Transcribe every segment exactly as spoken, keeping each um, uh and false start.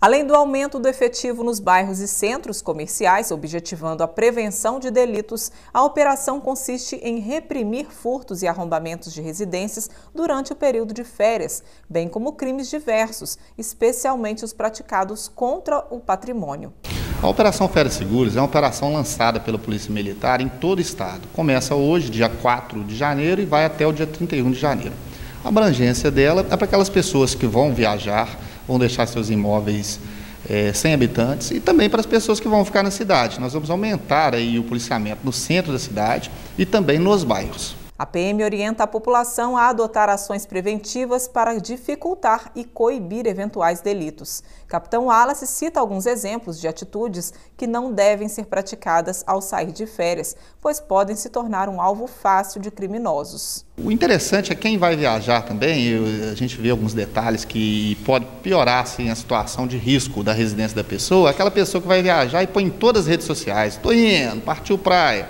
Além do aumento do efetivo nos bairros e centros comerciais, objetivando a prevenção de delitos, a operação consiste em reprimir furtos e arrombamentos de residências durante o período de férias, bem como crimes diversos, especialmente os praticados contra o patrimônio. A Operação Férias Seguras é uma operação lançada pela Polícia Militar em todo o estado. Começa hoje, dia quatro de janeiro, e vai até o dia trinta e um de janeiro. A abrangência dela é para aquelas pessoas que vão viajar, vão deixar seus imóveis é, sem habitantes, e também para as pessoas que vão ficar na cidade. Nós vamos aumentar aí o policiamento no centro da cidade e também nos bairros. A P M orienta a população a adotar ações preventivas para dificultar e coibir eventuais delitos. Capitão Wallace cita alguns exemplos de atitudes que não devem ser praticadas ao sair de férias, pois podem se tornar um alvo fácil de criminosos. O interessante é quem vai viajar também, eu, a gente vê alguns detalhes que pode piorar assim, a situação de risco da residência da pessoa, aquela pessoa que vai viajar e põe em todas as redes sociais, estou indo, partiu praia.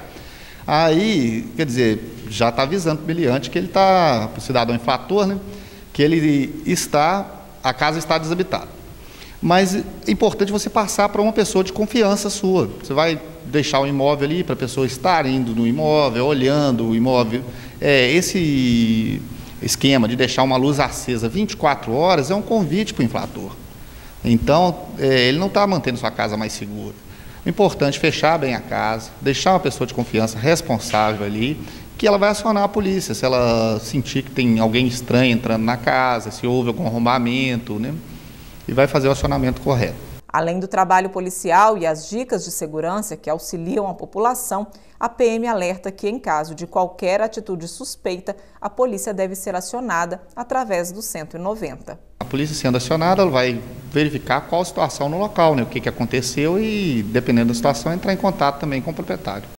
Aí, quer dizer, já está avisando para o miliante que ele está, para o cidadão infrator, né, que ele está, a casa está desabitada. Mas é importante você passar para uma pessoa de confiança sua. Você vai deixar o imóvel ali para a pessoa estar indo no imóvel, olhando o imóvel. É, esse esquema de deixar uma luz acesa vinte e quatro horas é um convite para o infrator. Então, é, ele não está mantendo sua casa mais segura. O importante é fechar bem a casa, deixar uma pessoa de confiança responsável ali, que ela vai acionar a polícia, se ela sentir que tem alguém estranho entrando na casa, se houve algum arrombamento, né? E vai fazer o acionamento correto. Além do trabalho policial e as dicas de segurança que auxiliam a população, a P M alerta que, em caso de qualquer atitude suspeita, a polícia deve ser acionada através do cento e noventa. A polícia sendo acionada, ela vai verificar qual a situação no local, né? O que, que aconteceu e, dependendo da situação, entrar em contato também com o proprietário.